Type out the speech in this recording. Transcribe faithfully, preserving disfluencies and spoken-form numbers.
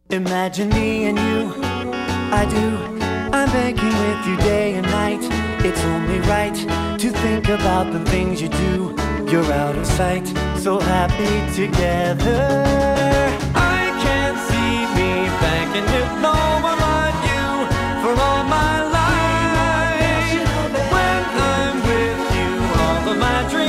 Imagine me and you, I do. I'm banking with you day and night. It's only right to think about the things you do. You're out of sight, so happy together. I can't see me banking with no one like you for all my life. When I'm with you, all of my dreams